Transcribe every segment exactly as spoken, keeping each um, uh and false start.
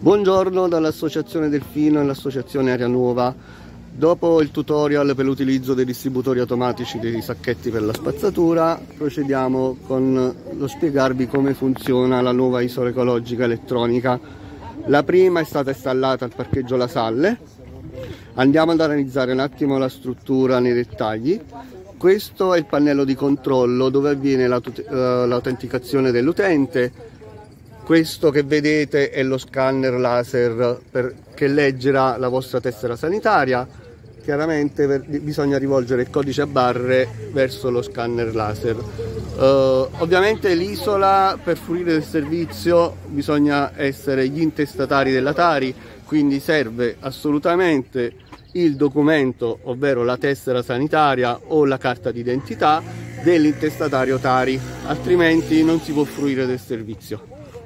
Buongiorno dall'Associazione Delfino e l'Associazione Area Nuova. Dopo il tutorial per l'utilizzo dei distributori automatici dei sacchetti per la spazzatura, procediamo con lo spiegarvi come funziona la nuova isola ecologica elettronica. La prima è stata installata al parcheggio La Salle. Andiamo ad analizzare un attimo la struttura nei dettagli. Questo è il pannello di controllo dove avviene l'autenticazione dell'utente. Questo che vedete è lo scanner laser per, che leggerà la vostra tessera sanitaria. Chiaramente per, bisogna rivolgere il codice a barre verso lo scanner laser. Uh, ovviamente l'isola, per fruire del servizio bisogna essere gli intestatari della Tari, quindi serve assolutamente il documento, ovvero la tessera sanitaria o la carta d'identità dell'intestatario Tari, altrimenti non si può fruire del servizio.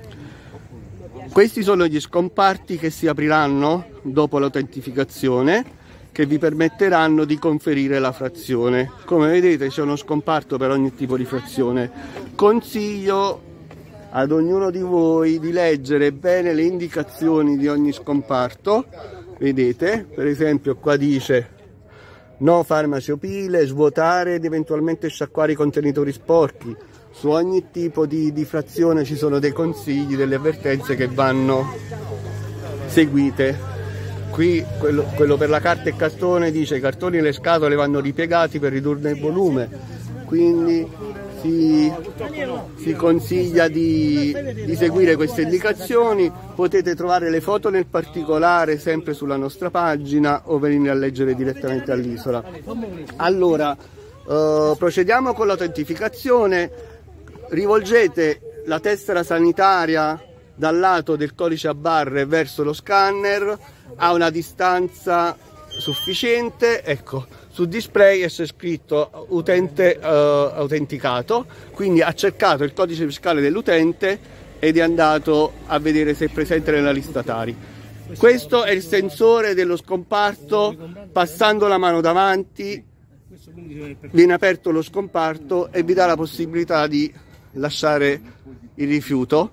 Questi sono gli scomparti che si apriranno dopo l'autentificazione, che vi permetteranno di conferire la frazione. Come vedete c'è uno scomparto per ogni tipo di frazione. Consiglio ad ognuno di voi di leggere bene le indicazioni di ogni scomparto. Vedete, per esempio qua dice no farmaciopile, svuotare ed eventualmente sciacquare i contenitori sporchi. Su ogni tipo di, di frazione ci sono dei consigli, delle avvertenze che vanno seguite. Qui quello, quello per la carta e cartone dice i cartoni e le scatole vanno ripiegati per ridurne il volume, quindi si, si consiglia di, di seguire queste indicazioni. Potete trovare le foto nel particolare sempre sulla nostra pagina o venire a leggere direttamente all'isola. Allora, eh, procediamo con l'autentificazione. Rivolgete la tessera sanitaria dal lato del codice a barre verso lo scanner a una distanza sufficiente. Ecco, sul display esce scritto utente uh, autenticato, quindi ha cercato il codice fiscale dell'utente ed è andato a vedere se è presente nella lista Tari. Questo è il sensore dello scomparto. Passando la mano davanti viene aperto lo scomparto e vi dà la possibilità di lasciare il rifiuto.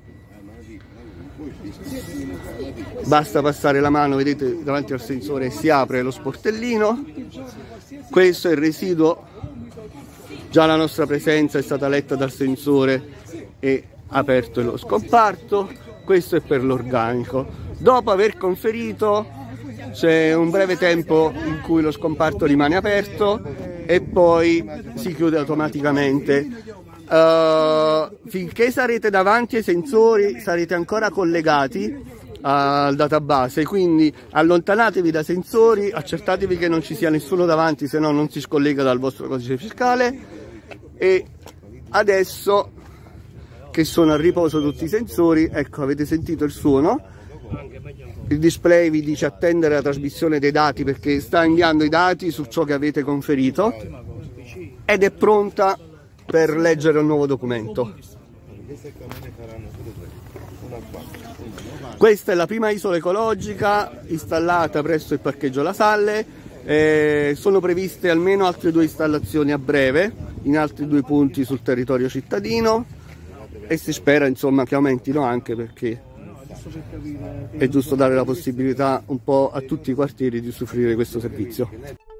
Basta passare la mano, vedete davanti al sensore si apre lo sportellino. Questo è il residuo, già la nostra presenza è stata letta dal sensore e aperto lo scomparto. Questo è per l'organico. Dopo aver conferito c'è un breve tempo in cui lo scomparto rimane aperto e poi si chiude automaticamente. Uh, finché sarete davanti ai sensori sarete ancora collegati al database, quindi allontanatevi dai sensori, accertatevi che non ci sia nessuno davanti, se no non si scollega dal vostro codice fiscale. E adesso che sono a riposo tutti i sensori, ecco, avete sentito il suono, il display vi dice attendere la trasmissione dei dati perché sta inviando i dati su ciò che avete conferito ed è pronta per leggere un nuovo documento. Questa è la prima isola ecologica installata presso il parcheggio La Salle. Eh, sono previste almeno altre due installazioni a breve in altri due punti sul territorio cittadino e si spera insomma che aumentino anche, perché è giusto dare la possibilità un po' a tutti i quartieri di usufruire di questo servizio.